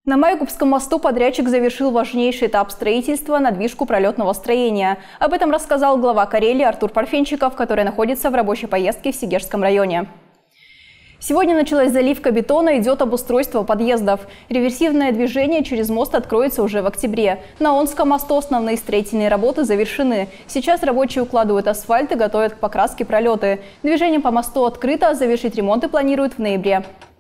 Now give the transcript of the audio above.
На Майкопском мосту подрядчик завершил важнейший этап строительства – надвижку пролетного строения. Об этом рассказал глава Карелии Артур Парфенчиков, который находится в рабочей поездке в Сегежском районе. Сегодня началась заливка бетона, идет обустройство подъездов. Реверсивное движение через мост откроется уже в октябре. На Онском мосту основные строительные работы завершены. Сейчас рабочие укладывают асфальт и готовят к покраске пролеты. Движение по мосту открыто, завершить ремонты планируют в ноябре.